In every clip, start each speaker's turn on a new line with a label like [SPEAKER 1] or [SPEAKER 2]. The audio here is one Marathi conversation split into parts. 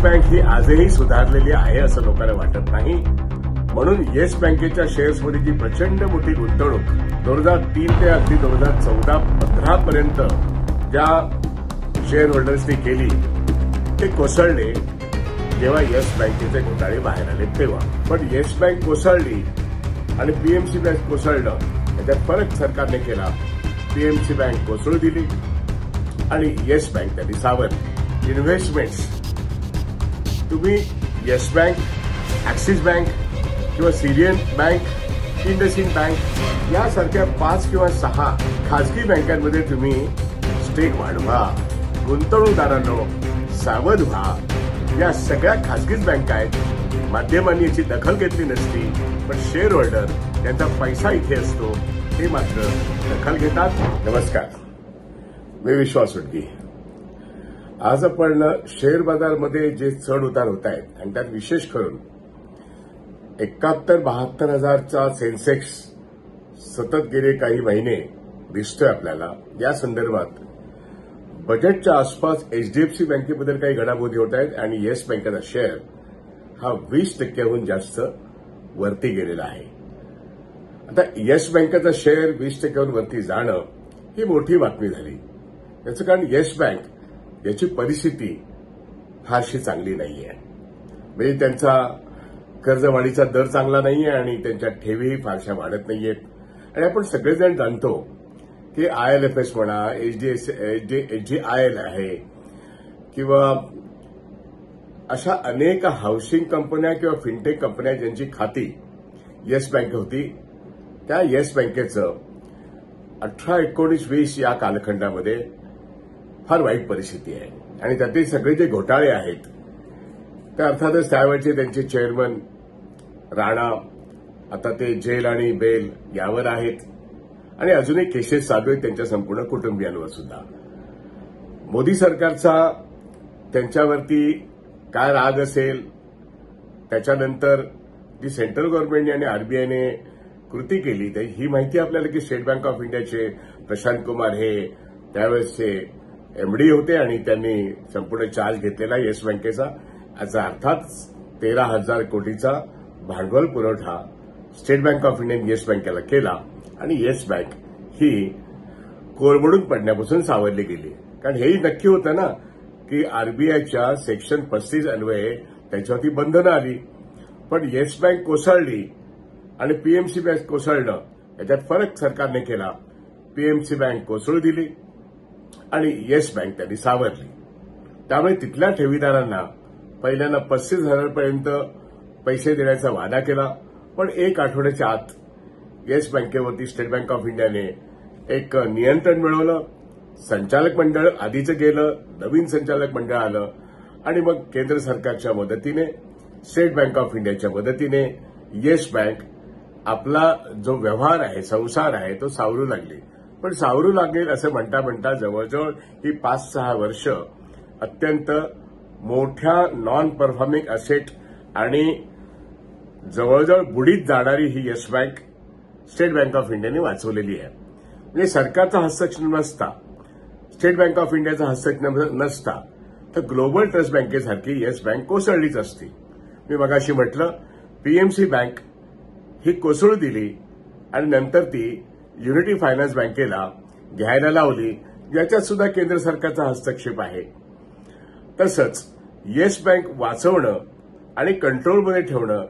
[SPEAKER 1] बँक ही आजही सुधारलेली आहे असं लोकांना वाटत नाही. म्हणून येस बँकेच्या शेअर्समध्ये जी प्रचंड मोठी गुंतवणूक 2003 ते अगदी 2014-15 पर्यंत ज्या शेअर होल्डर्सनी केली ते कोसळले जेव्हा येस बँकेचे घोटाळे बाहेर आले तेव्हा. पण येस बँक कोसळली आणि पीएमसी बँक कोसळलं याच्यात फरक सरकारने केला. पीएमसी बँक कोसळू दिली आणि येस बँक त्यांनी सावरली. इन्व्हेस्टमेंट्स तुम्ही येस बँक, ऍक्सिस बँक किंवा सिरियन बँक, इंडसइंड बँक यासारख्या 5 किंवा 6 खासगी बँकांमध्ये तुम्ही स्टेक वाढवा. गुंतवणूकदारांनो सावध व्हा. या सगळ्या खासगीच बँका आहेत. माध्यमांनी याची दखल घेतली नसती पण शेअर होल्डर यांचा पैसा इथे असतो ते मात्र दखल घेतात. नमस्कार, मी विश्वास उडगी. आज आपण शेअर बाजारमध्ये जे चढ उतार होत आहेत आणि त्यात विशेष करून 71-72 हजारचा सेन्सेक्स सतत गेले काही महिने दिसतोय आपल्याला. या संदर्भात बजेटच्या आसपास एचडीएफसी बँकेबद्दल काही घडामोडी होत आहेत आणि येस बँकेचा शेअर हा 20% जास्त वरती गेलेला आहे. आता येस बँकेचा शेअर 20% वरती जाणं ही मोठी बातमी झाली. याचं कारण येस बँक याची परिस्थिती फारशी चांगली नाहीये. म्हणजे त्यांचा कर्जवाढीचा दर चांगला नाहीये आणि त्यांच्या ठेवीही फारशा वाढत नाहीयेत. आणि आपण सगळेजण जाणतो की आयएलएफएस म्हणा, एचडीआयएल आहे किंवा अशा अनेक हाऊसिंग कंपन्या किंवा फिनटेक कंपन्या ज्यांची खाती येस बँक होती त्या येस बँकेचं 18, 19, 20 या कालखंडामध्ये फार वाईट परिस्थिती आहे. आणि त्यातील सगळे जे घोटाळे आहेत ते अर्थातच त्यावेळचे त्यांचे चेअरमन राणा आता ते जेल आणि बेल यावर आहेत आणि अजूनही केसेस चालू आहेत त्यांच्या संपूर्ण कुटुंबियांवर सुद्धा. मोदी सरकारचा त्यांच्यावरती काय राग असेल, त्याच्यानंतर जी सेंट्रल गव्हर्नमेंटने आणि आरबीआयने कृती केली तर ही माहिती आपल्याला की स्टेट बँक ऑफ इंडियाचे प्रशांत कुमार हे त्यावेळेसचे एमडी होते आणि त्यांनी संपूर्ण चार्ज घेतलेला येस बँकेचा. याचा अर्थात 13,000 कोटीचा भांडवल पुरवठा स्टेट बँक ऑफ इंडियाने येस बँकेला केला आणि येस बँक ही कोलमडून पडण्यापासून सावरली गेली. कारण हेही नक्की होतं ना की आरबीआयच्या सेक्शन 35 अन्वये त्याच्यावरती बंधनं आली. पण येस बँक कोसळली आणि पीएमसी बँक कोसळणं याच्यात फरक सरकारने केला. पीएमसी बँक कोसळू दिली आणि येस बँक त्यांनी सावरली. त्यामुळे तिथल्या ठेवीदारांना पहिल्यांदा 35,000 पर्यंत पैसे देण्याचा वादा केला. पण 1 आठवड्याच्या आत येस बँकेवरती स्टेट बँक ऑफ इंडियाने एक नियंत्रण मिळवलं. संचालक मंडळ आधीचं गेलं, नवीन संचालक मंडळ आलं आणि मग केंद्र सरकारच्या मदतीने, स्टेट बँक ऑफ इंडियाच्या मदतीने येस बँक आपला जो व्यवहार आहे, संसार आहे तो सावरू लागली. पण सावरू लागेल असं म्हणता म्हणता जवळजवळ ही 5-6 वर्ष अत्यंत मोठ्या नॉन परफॉर्मिंग असेट आणि जवळजवळ बुडीत जाणारी ही Yes Bank State Bank of इंडियाने वाचवलेली आहे. म्हणजे सरकारचा हस्तक्षेप नसता, स्टेट बँक ऑफ इंडियाचा हस्तक्षेप नसता तर ग्लोबल ट्रस्ट बँकेसारखी येस बँक कोसळलीच असती. मी मगाशी म्हटलं पीएमसी बँक ही कोसळू दिली आणि नंतर ती युनिटी फायनान्स बँकेला घ्यायला लावली, याच्यात सुद्धा केंद्र सरकारचा हस्तक्षेप आहे. तसंच येस बँक वाचवणं आणि कंट्रोलमध्ये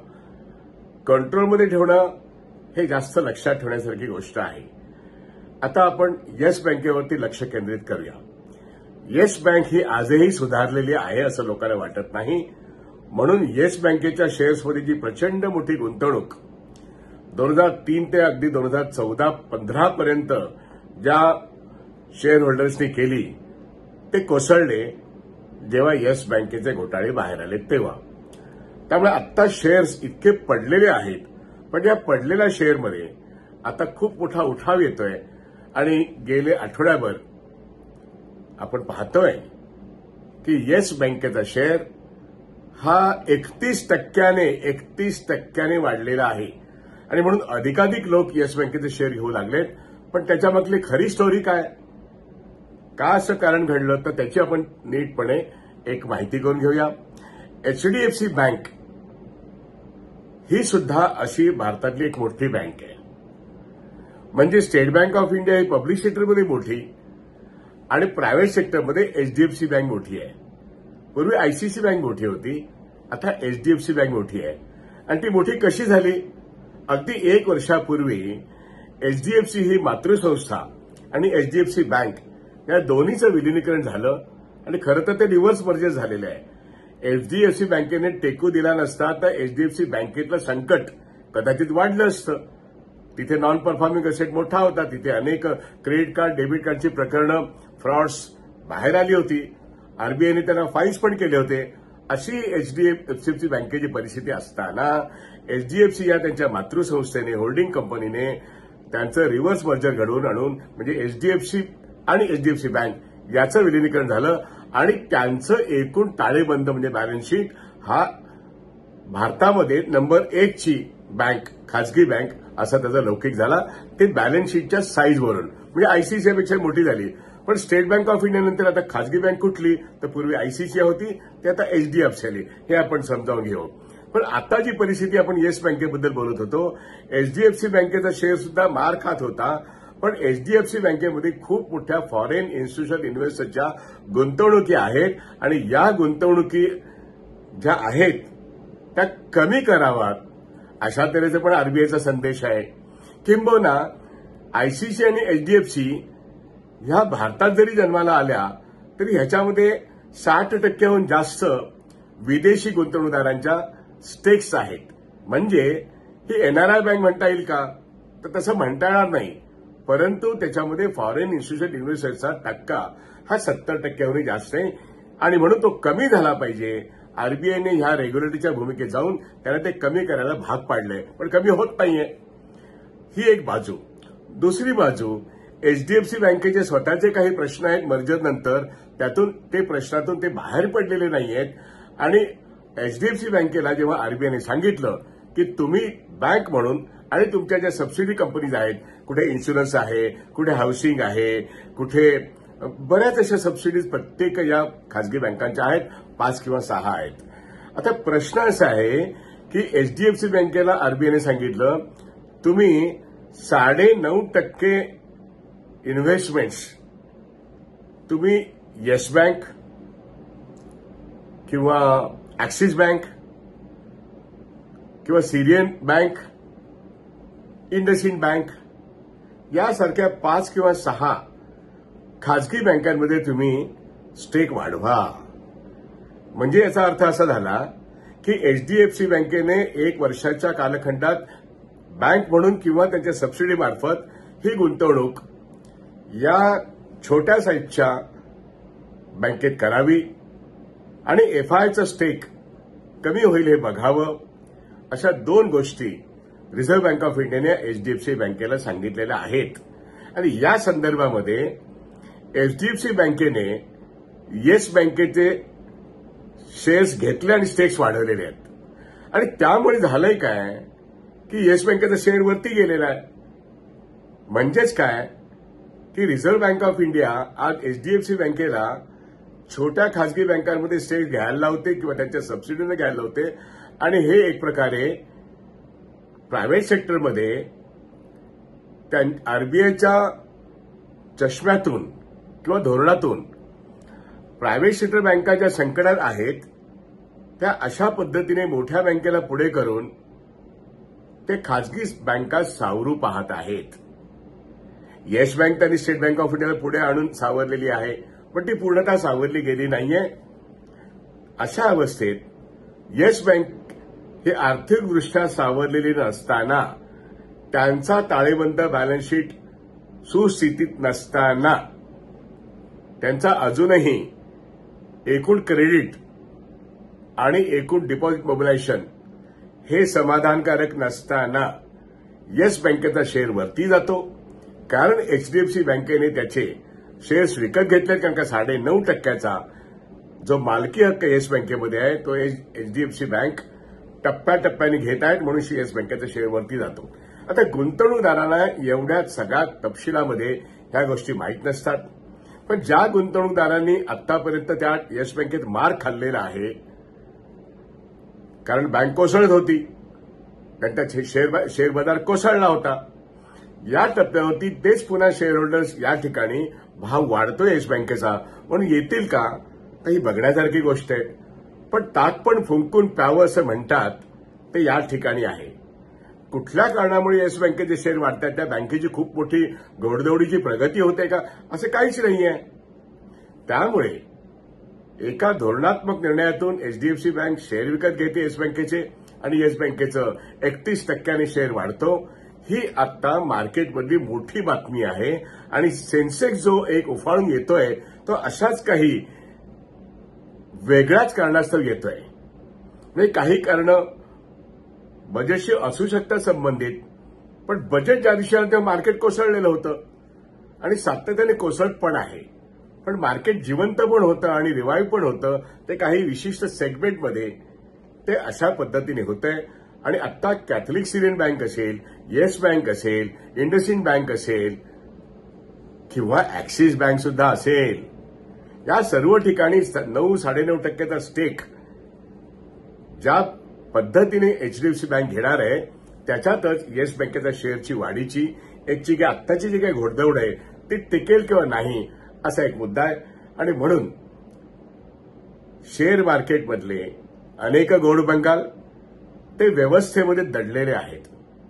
[SPEAKER 1] ठेवणं हे जास्त लक्षात ठेवण्यासारखी गोष्ट आहे. आता आपण येस बँकेवरती लक्ष केंद्रित करूया. येस बँक ही आजही सुधारलेली आहे असं लोकांना वाटत नाही. म्हणून येस बँकेच्या शेअर्समध्ये जी प्रचंड मोठी गुंतवणूक 2003 ते अगदी 2014-15 पर्यंत ज्या शेअर होल्डर्सनी केली ते कोसळले जेव्हा येस बँकेचे घोटाळे बाहेर आले तेव्हा. त्यामुळे आता शेअर्स इतके पडलेले आहेत. पण या पडलेल्या शेअरमध्ये आता खूप मोठा उठाव येतोय आणि गेले आठवड्याभर आपण पाहतोय की येस बँकेचा शेअर हा 31% वाढलेला आहे. आणि म्हणून अधिकाधिक लोक येस बँकेचे शेअर घेऊ लागलेत. पण त्याच्यामागली खरी स्टोरी काय, का असं कारण घडलं, तर त्याची आपण नीटपणे एक माहिती करून घेऊया. एचडीएफसी बँक ही सुद्धा अशी भारतातली एक मोठी बँक आहे. म्हणजे स्टेट बँक ऑफ इंडिया ही पब्लिक सेक्टरमध्ये मोठी आणि प्रायव्हेट सेक्टरमध्ये एचडीएफसी बँक मोठी आहे. पूर्वी आयसीसी बँक मोठी होती, आता एचडीएफसी बँक मोठी आहे. आणि ती मोठी कशी झाली? अगदी 1 वर्षापूर्वी एचडीएफसी ही मातृसंस्था आणि एचडीएफसी बँक या दोन्हीचं विलिनीकरण झालं आणि खरं तर ते रिव्हर्स मर्जर झालेलं आहे. एचडीएफसी बँकेने टेकू दिला नसता तर एचडीएफसी बँकेतलं संकट कदाचित वाढलं असतं. तिथे नॉन परफॉर्मिंग असेट मोठा होता, तिथे अनेक क्रेडिट कार्ड, डेबिट कार्डची प्रकरणं, फ्रॉड्स बाहेर आली होती. आरबीआयने त्यांना फाईन्स पण केले होते. अशी एचडीएफसी बँकेची परिस्थिती असताना एचडीएफसी या त्यांच्या मातृसंस्थेने, होल्डिंग कंपनीने त्यांचं रिव्हर्स मर्जर घडवून आणून म्हणजे एचडीएफसी आणि एचडीएफसी बँक याचं विलिनीकरण झालं आणि त्यांचं एकूण ताळेबंद म्हणजे बॅलन्स शीट हा भारतामध्ये नंबर 1 ची बँक, खासगी बँक असा त्याचा लौकिक झाला. ते बॅलन्स शीटच्या साईजवरून म्हणजे आयसीसीआयपेक्षा मोठी झाली. पण स्टेट बँक ऑफ इंडिया नंतर आता खासगी बँक कुठली? तर पूर्वी आयसीसीआय होती, ते आता एचडीएफसी आली. हे आपण समजावून घेऊ. पण आता जी परिस्थिती, आपण येस बँकेबद्दल बोलत होतो, एचडीएफसी बँकेचा शेअर सुद्धा मार खात होता. पण एचडीएफसी बँकेमध्ये खूप मोठ्या फॉरेन इन्स्टिट्यूशनल इन्व्हेस्टरच्या गुंतवणुकी आहेत आणि या गुंतवणुकी ज्या आहेत त्या कमी कराव्यात अशा तऱ्हेचा पण आरबीआयचा संदेश आहे. किंबहुना आयसीसी आणि एचडीएफसी ह्या भारतात जरी जन्माला आल्या तरी ह्याच्यामध्ये 60% जास्त विदेशी गुंतवणूकदारांच्या स्टेक्स आहेत. म्हणजे ही एनआरआय बँक म्हणता येईल का? तर तसं म्हणता येणार नाही. परंतु त्याच्यामध्ये फॉरेन इन्स्टिट्यूशनल इन्व्हेस्टर्सचा टक्का हा 70%हूनही जास्त आहे आणि म्हणून तो कमी झाला पाहिजे. आरबीआयने ह्या रेग्युलेटरीच्या भूमिकेत जाऊन त्याला ते कमी करायला भाग पाडलंय, पण कमी होत नाहीये. ही एक बाजू. दुसरी बाजू, एचडीएफसी बँकेचे स्वतःचे काही प्रश्न आहेत मर्जरनंतर, प्रश्नातून ते बाहेर पडलेले नाहीयेत. आणि एचडीएफसी बँकेला जेव्हा आरबीआयने सांगितलं की तुम्ही बँक म्हणून आणि तुमच्या ज्या सबसिडी कंपनीज आहेत, कुठे इन्शुरन्स आहे, कुठे हाऊसिंग आहे, कुठे बऱ्याच अशा सबसिडीज प्रत्येक या खासगी बँकांच्या आहेत, 5 किंवा 6 आहेत. आता प्रश्न असा आहे की एचडीएफसी बँकेला आरबीआयने सांगितलं तुम्ही 9.5% इन्व्हेस्टमेंट्स तुम्ही येस बँक किंवा ऍक्सिस बँक किंवा सिरियन बँक, इंडसइंड बँक यासारख्या 5 किंवा 6 खासगी बँकांमध्ये तुम्ही स्टेक वाढवा. म्हणजे याचा अर्थ असा झाला की एचडीएफसी बँकेने 1 वर्षाच्या कालखंडात बँक म्हणून किंवा त्यांच्या सबसिडी मार्फत ही गुंतवणूक या छोट्या साईजच्या बँकेत करावी आणि एफआयचं स्टेक कमी होईल हे बघावं. अशा 2 गोष्टी रिझर्व्ह बँक ऑफ इंडियाने एचडीएफसी बँकेला सांगितलेल्या आहेत. आणि या संदर्भामध्ये एचडीएफसी बँकेने येस बँकेचे शेअर्स घेतले आणि स्टेक्स वाढवलेले आहेत. आणि त्यामुळे झालंय काय की येस बँकेचा शेअर वरती गेलेला आहे. म्हणजेच काय की रिझर्व्ह बँक ऑफ इंडिया आज एचडीएफसी बँकेला छोट्या खासगी बँकांमध्ये स्टेक्स घ्यायला लावते किंवा त्यांच्या सबसिडीने घ्यायला लावते. आणि हे एक प्रकारे प्रायव्हेट सेक्टरमध्ये आरबीआयच्या चष्म्यातून किंवा धोरणातून प्रायव्हेट सेक्टर बँका ज्या संकटात आहेत त्या अशा पद्धतीने मोठ्या बँकेला पुढे करून ते खासगी बँका सावरू पाहत आहेत. येस बँक त्यांनी स्टेट बँक ऑफ इंडियाला पुढे आणून सावरलेली आहे, पण ती पूर्णतः सावरली गेली नाहीये. अशा अवस्थेत येस बँक ही आर्थिकदृष्ट्या सावरलेली नसताना, त्यांचा ताळेबंद बॅलन्स शीट सुस्थितीत नसताना, त्यांचा अजूनही एकूण क्रेडिट आणि एकूण डिपॉझिट मोबिलायझेशन हे समाधानकारक नसताना येस बँकेचा शेअर वरती जातो. कारण एचडीएफसी बँकेने त्याचे शेअर्स विकत घेतलेत. कारण का 9.5% जो मालकी हक्क येस बँकेमध्ये आहे तो एचडीएफसी बँक टप्प्याटप्प्याने घेत आहेत, म्हणून येस बँकेचा शेअर वरती जातो. आता गुंतवणूकदारांना एवढ्या सगळ्या तपशिलामध्ये ह्या गोष्टी माहीत नसतात. पण ज्या गुंतवणूकदारांनी आतापर्यंत त्या येस बँकेत मार खाल्लेला आहे कारण बँक कोसळत होती, त्यांचा शेअर बाजार कोसळला होता. या टप्प्यावरती तेच पुन्हा शेअर होल्डर्स या ठिकाणी भाव वाढतोय येस बँकेचा म्हणून येतील का, तर ही बघण्यासारखी गोष्ट आहे. पण ताक पण फुंकून प्यावं असं म्हणतात ते या ठिकाणी आहे. कुठल्या कारणामुळे येस बँकेचे शेअर वाढतात, त्या बँकेची खूप मोठी घोडदौडीची प्रगती होते का, असं काहीच नाहीये. त्यामुळे एका धोरणात्मक निर्णयातून एचडीएफसी बँक शेअर विकत घेते येस बँकेचे आणि येस बँकेचं 31% शेअर वाढतो. ही आता मार्केटमधली मोठी बातमी आहे आणि सेन्सेक्स जो एक उफाळून येतोय तो अशाच काही वेगळ्याच कारणास्तव येतोय. म्हणजे काही कारणं बजेटशी असू शकतात संबंधित, पण बजेट ज्या दिवशी आलं तेव्हा मार्केट कोसळलेलं होतं आणि सातत्याने कोसळत पण आहे. पण मार्केट जिवंत पण होतं आणि रिवाईव्ह पण होतं. ते काही विशिष्ट सेगमेंटमध्ये ते अशा पद्धतीने होतंय. आणि आता कॅथलिक सिरियन बँक असेल, येस बँक असेल, इंडसइंड बँक असेल किंवा ऍक्सिस बँक सुद्धा असेल, या सर्व ठिकाणी 9-9.5% स्टेक ज्या पद्धतीने एचडीएफसी बँक घेणार आहे त्याच्यातच येस बँकेच्या शेअरची वाढीची एक आत्ताची जी काही घोडदौड आहे ती टिकेल किंवा नाही असा एक मुद्दा आहे. आणि म्हणून शेअर मार्केटमधले अनेक घोड बंगाल ते व्यवस्थेमध्ये दडलेले आहेत.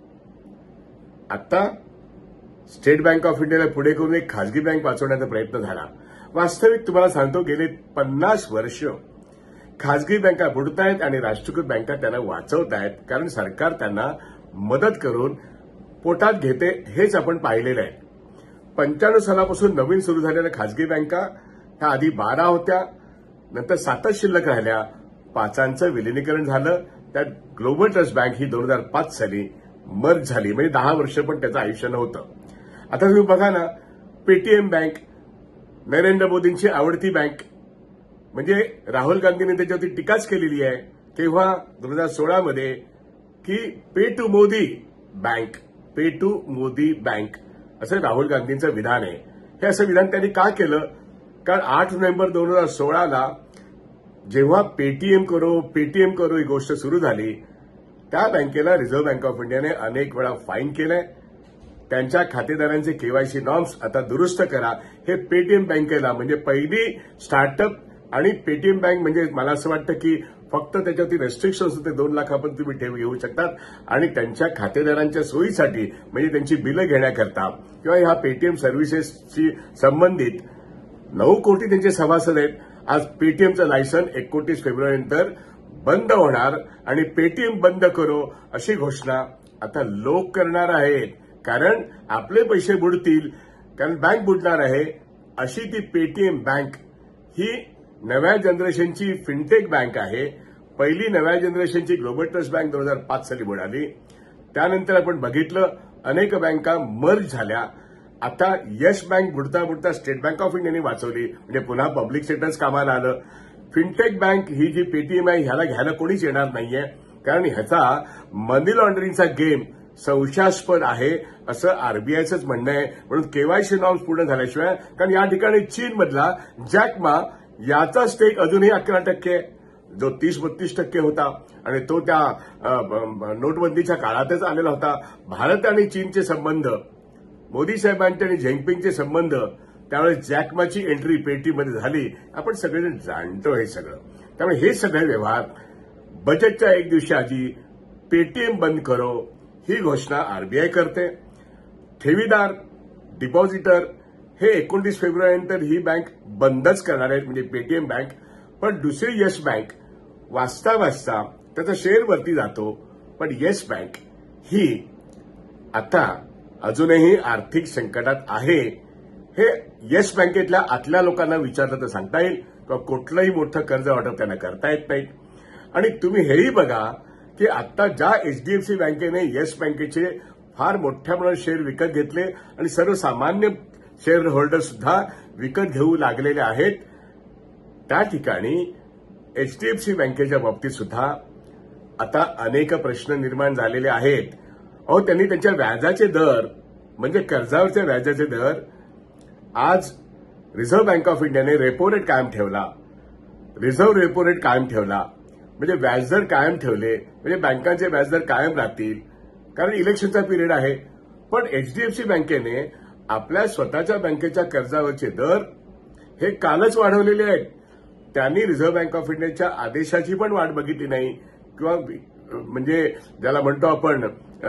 [SPEAKER 1] आता स्टेट बँक ऑफ इंडियाला पुढे करून एक खासगी बँक वाचवण्याचा प्रयत्न झाला. वास्तविक तुम्हाला सांगतो गेले 50 वर्ष खासगी बँका बुडतायत आणि राष्ट्रीयकृत बँका त्यांना वाचवतायत, कारण सरकार त्यांना मदत करून पोटात घेते हेच आपण पाहिलेलं आहे. 95 सालापासून नवीन सुरू झालेल्या खासगी बँका ह्या आधी 12 होत्या, नंतर 7च शिल्लक राहिल्या, 5चं विलिनीकरण झालं. त्यात ग्लोबल ट्रस्ट बँक ही 2005 साली मर्ज झाली, म्हणजे 10 वर्ष पण त्याचं आयुष्य नव्हतं. आता तुम्ही बघा ना, पेटीएम बँक नरेंद्र मोदींची आवडती बँक, म्हणजे राहुल गांधींनी त्याच्यावरती टीकाच केलेली आहे तेव्हा 2016 मध्ये की पे टू मोदी बँक असं राहुल गांधींचं विधान आहे. हे असं विधान त्यांनी का केलं, कारण 8 नोव्हेंबर 2016ला जेव्हा पेटीएम करो ही गोष्ट सुरू झाली, त्या बँकेला रिझर्व्ह बँक ऑफ इंडियाने अनेक वेळा फाईन केलंय. त्यांच्या खातेदारांचे केवायसी नॉर्म्स आता दुरुस्त करा. हे पेटीएम बँकेला म्हणजे पहिली स्टार्टअप आणि पेटीएम बँक म्हणजे मला असं वाटतं की फक्त त्याच्यावरती रेस्ट्रिक्शन्स होते, 2 लाखापर्यंत तुम्ही ठेव घेऊ शकतात आणि त्यांच्या खातेदारांच्या सोयीसाठी म्हणजे त्यांची बिलं घेण्याकरता किंवा ह्या पेटीएम सर्व्हिसेसशी संबंधित 9 कोटी त्यांचे सभासद आहेत. आज पेटीएमचं लायसन 29 फेब्रुवारीनंतर बंद होणार आणि पेटीएम बंद करो अशी घोषणा आता लोक करणार आहेत, कारण आपले पैसे बुडतील, कारण बँक बुडणार आहे. अशी ती पेटीएम बँक ही नव्या जनरेशनची फिनटेक बँक आहे. पहिली नव्या जनरेशनची ग्लोबल ट्रस्ट बँक 2005 साली बुडाली. त्यानंतर आपण बघितलं अनेक बँका मर्ज झाल्या. आता येस बँक बुडता स्टेट बँक ऑफ इंडियाने वाचवली, म्हणजे पुन्हा पब्लिक सेक्टरच कामाला आलं. फिनटेक बँक ही जी पेटीएम आहे ह्याला घ्यायला कोणीच येणार नाहीये, कारण ह्याचा मनी लॉन्ड्रिंगचा गेम संशयास्पद आहे असं आरबीआयचंच म्हणणं आहे. म्हणून केवायसी नॉर्म्स पूर्ण झाल्याशिवाय, कारण या ठिकाणी चीनमधला जॅकमा याचा स्टेक अजूनही 11% आहे, जो 30-32% होता आणि तो त्या नोटबंदीच्या काळातच आलेला होता. भारत आणि चीनचे संबंध, मोदी साहेबांचे आणि झेंगपिंगचे संबंध, त्यामुळे जॅकमाची एंट्री पेटीमध्ये झाली. आपण सगळेजण जाणतो हे सगळं. त्यामुळे हे सगळे व्यवहार बजेटच्या एक दिवशी आधी पेटीएम बंद करो ही घोषणा आरबीआय करते. ठेवीदार, डिपॉझिटर हे 29 फेब्रुवारीनंतर ही बँक बंदच करणार आहेत, म्हणजे पेटीएम बँक. पण दुसरी येस बँक वाचता त्याचा शेअर वरती जातो. पण येस बँक ही आता अजूनही आर्थिक संकटात आहे. हे येस बँकेतल्या आतल्या लोकांना विचारलं तर सांगता येईल, किंवा कुठलंही मोठं कर्ज वाटप त्यांना करता येत नाही. आणि तुम्ही हेही बघा की आता ज्या एचडीएफसी बँकेने येस बँकेचे फार मोठ्या प्रमाणात शेअर विकत घेतले आणि सर्वसामान्य शेअर होल्डर सुद्धा विकत घेऊ लागलेले आहेत, त्या ठिकाणी एचडीएफसी बँकेच्या बाबतीत सुद्धा आता अनेक प्रश्न निर्माण झालेले आहेत. त्यांनी त्यांच्या व्याजाचे दर म्हणजे कर्जावरच्या व्याजाचे दर आज रिझर्व्ह बँक ऑफ इंडियाने रेपो रेट कायम ठेवला, रिझर्व्ह रेपो रेट कायम ठेवला. म्हणजे व्याजदर कायम ठेवले म्हणजे बँकांचे व्याजदर कायम राहतील, कारण इलेक्शनचा पिरियड आहे. पण एचडीएफसी बँकेने आपल्या स्वतःच्या बँकेच्या कर्जावरचे दर हे कालच वाढवलेले आहेत. त्यांनी रिझर्व्ह बँक ऑफ इंडियाच्या आदेशाची पण वाट बघितली नाही, किंवा म्हणजे ज्याला म्हणतो आपण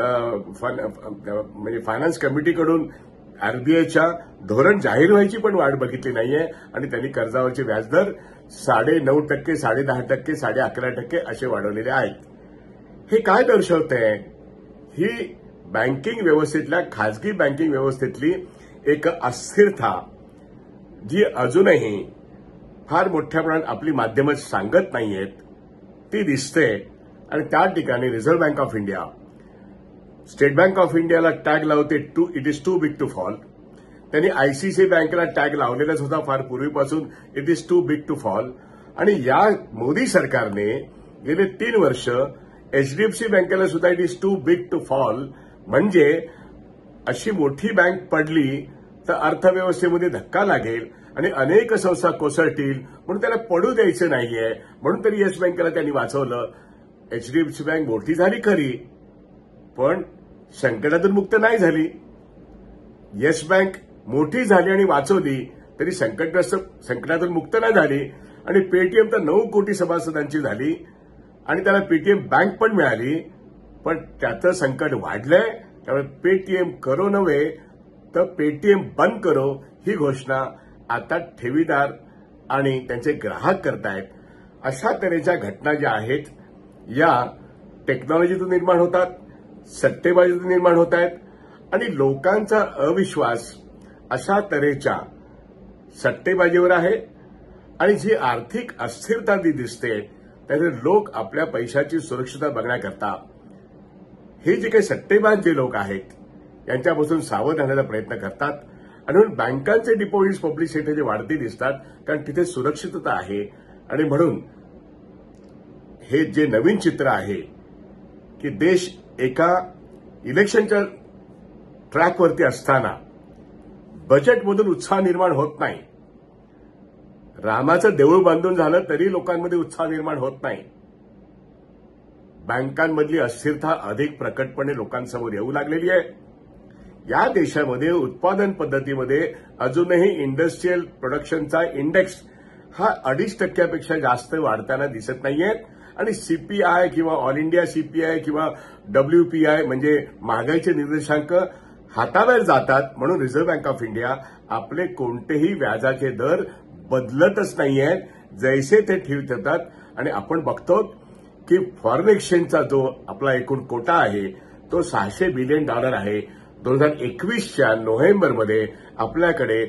[SPEAKER 1] म्हणजे फायनान्स कमिटीकडून आरबीआयच्या धोरण जाहीर व्हायची पण वाट बघितली नाहीये, आणि त्यांनी कर्जावरचे व्याजदर 9.5%, 10.5%, 11.5% असे वाढवलेले आहेत. हे काय दर्शवतंय? ही बँकिंग व्यवस्थेतल्या, खाजगी बँकिंग व्यवस्थेतली एक अस्थिरता जी अजूनही फार मोठ्या प्रमाणात आपली माध्यमं सांगत नाहीयेत, ती दिसते. आणि त्या ठिकाणी Reserve Bank of India, State Bank of इंडियाला टॅग लावते it is too big to fall. त्यांनी आयसीआयसीआय बँकेला टॅग लावलेलाच होता फार पूर्वीपासून, it is too big to fall. आणि या मोदी सरकारने गेले 3 वर्ष एचडीएफसी बँकेला सुद्धा it is too big to fall, म्हणजे अशी मोठी बँक पडली तर अर्थव्यवस्थेमध्ये धक्का लागेल आणि अनेक संस्था कोसळतील, म्हणून त्याला पडू द्यायचं नाहीये. म्हणून तरी येस बँकेला त्यांनी वाचवलं. एचडीएफसी बँक मोठी झाली खरी, पण संकटातून मुक्त नाही झाली. येस बँक मोठी झाली आणि वाचवली तरी संकटातून मुक्त नाही झाली. आणि पेटीएम तर 9 कोटी सभासदांची झाली आणि त्याला पेटीएम बँक पण मिळाली, पण त्याचं संकट वाढलंय. त्यामुळे पेटीएम करो नव्हे तर पेटीएम बंद करो ही घोषणा आता ठेवीदार आणि त्यांचे ग्राहक करतायत. अशा तऱ्हेच्या घटना ज्या आहेत या टेक्नॉलॉजीतून निर्माण होतात, सट्टेबाजीतून निर्माण होत आहेत, आणि लोकांचा अविश्वास अशा तऱ्हेच्या सट्टेबाजीवर आहे. आणि जी आर्थिक अस्थिरता ती दिसते त्याचे लोक आपल्या पैशाची सुरक्षितता बघण्याकरता हे जे काही सट्टेबाज जे लोक आहेत यांच्यापासून सावध राहण्याचा प्रयत्न करतात. आणि म्हणून बँकांचे डिपॉझिट्स पब्लिक सेक्टरचे वाढते दिसतात, कारण तिथे सुरक्षितता आहे. आणि म्हणून हे जे नवीन चित्र आहे की देश एका इलेक्शनच्या ट्रॅकवरती असताना बजेटमधून उत्साह निर्माण होत नाही. रामाचं देऊळ बांधून झालं तरी लोकांमध्ये उत्साह निर्माण होत नाही. बँकांमधली अस्थिरता अधिक प्रकटपणे लोकांसमोर येऊ लागलेली आहे. या देशामध्ये उत्पादन पद्धतीमध्ये अजूनही इंडस्ट्रीयल प्रोडक्शनचा इंडेक्स हा 2.5% जास्त वाढताना दिसत नाहीये. आणि सीपीआय किंवा ऑल इंडिया सीपीआय किंवा डब्ल्यूपीआय म्हणजे महागाईचे निर्देशांक हाताबाहेर जातात. म्हणून रिझर्व्ह बँक ऑफ इंडिया आपले कोणतेही व्याजाचे दर बदलतच नाहीयेत, जैसे ते ठेवतात. आणि आपण बघतो की फॉरेन एक्सचेंजचा जो आपला एकूण कोटा आहे तो $600 बिलियन आहे. 2021च्या नोव्हेंबरमध्ये आपल्याकडे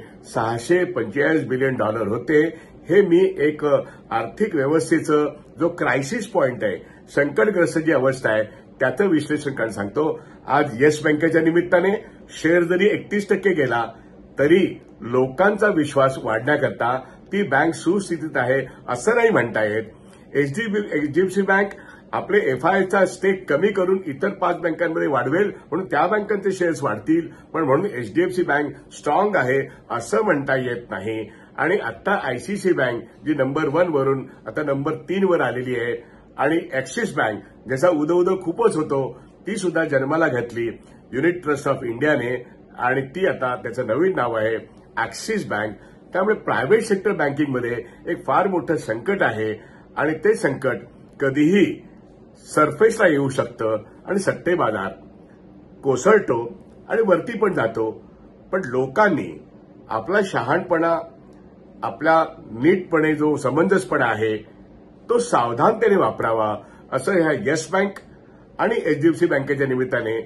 [SPEAKER 1] $645 बिलियन होते. हे मी एक आर्थिक व्यवस्थेचं जो क्रायसिस पॉइंट आहे, संकटग्रस्त जी अवस्था आहे त्याचं विश्लेषण करायला सांगतो. आज येस बँकेच्या निमित्ताने शेअर जरी 31% गेला तरी लोकांचा विश्वास वाढण्याकरता ती बँक सुस्थितीत आहे असं नाही म्हणता येत. एचडीएफसी बँक आपले एफआयचा स्टेक कमी करून इतर 5 बँकांमध्ये वाढवेल म्हणून त्या बँकांचे शेअर्स वाढतील, पण म्हणून एचडीएफसी बँक स्ट्रॉंग आहे असं म्हणता येत नाही. आणि आता आयसीआयसीआय बँक जी नंबर 1 वरून आता नंबर 3 वर आलेली आहे, आणि ऍक्सिस बँक ज्याचा उदो खूपच होतो ती सुद्धा जन्माला घातली युनिट ट्रस्ट ऑफ इंडियाने, आणि ती आता त्याचं नवीन नाव आहे ऍक्सिस बँक. त्यामुळे प्रायव्हेट सेक्टर बँकिंगमध्ये एक फार मोठं संकट आहे, आणि ते संकट कधीही सरफेसला येऊ शकतं आणि सट्टे बाजार कोसळतो आणि वरती पण जातो. पण लोकांनी आपला शहाणपणा, आपला नीटपणे जो समंजसपणा आहे तो सावधानतेने वापरावा असं ह्या येस बँक आणि एचडीएफसी बँकेच्या निमित्ताने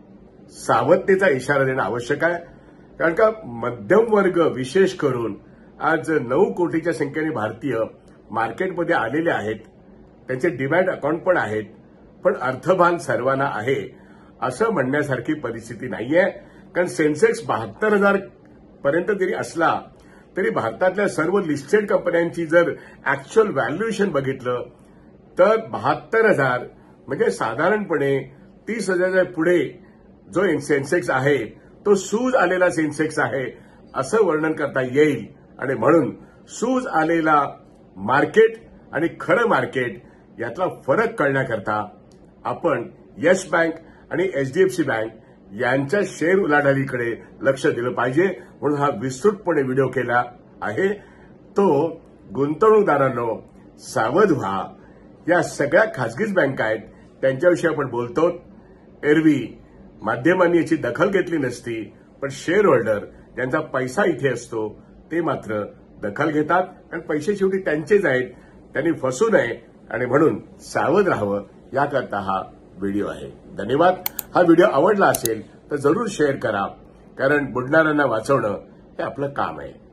[SPEAKER 1] सावधतेचा इशारा देणं आवश्यक आहे. कारण का मध्यम वर्ग विशेष करून आज 9 कोटीच्या संख्येने भारतीय मार्केटमध्ये आलेले आहेत. त्यांचे डिमॅट अकाउंट पण आहेत, पण अर्थभान सर्वांना आहे असं म्हणण्यासारखी परिस्थिती नाहीये. कारण सेन्सेक्स 72,000 पर्यंत जरी असला तरी भारतातल्या सर्व लिस्टेड कंपन्यांची जर ऍक्च्युअल व्हॅल्युएशन बघितलं तर 72,000 म्हणजे साधारणपणे 30,000च्या पुढे जो सेन्सेक्स आहे तो सूज आलेला सेन्सेक्स आहे असं वर्णन करता येईल. आणि म्हणून सूज आलेला मार्केट आणि खरं मार्केट यातला फरक कळण्याकरता आपण येस बँक आणि एचडीएफसी बँक यांच्या शेअर उलाढालीकडे लक्ष दिलं पाहिजे, म्हणून हा विस्तृतपणे व्हिडिओ केला आहे. तो गुंतवणूकदारांनो सावध व्हा. या सगळ्या खासगीच बँका आहेत, त्यांच्याविषयी आपण बोलतो. एरवी माध्यमांनी याची दखल घेतली नसती, पण शेअर होल्डर ज्यांचा पैसा इथे असतो ते मात्र दखल घेतात, कारण पैसे शेवटी त्यांचेच आहेत. त्यांनी फसू नये आणि म्हणून सावध राहावं याकरता हा व्हिडिओ आहे. धन्यवाद. हा व्हिडिओ आवडला असेल तर जरूर शेअर करा, कारण बुडणाऱ्यांना वाचवणं हे आपलं काम आहे.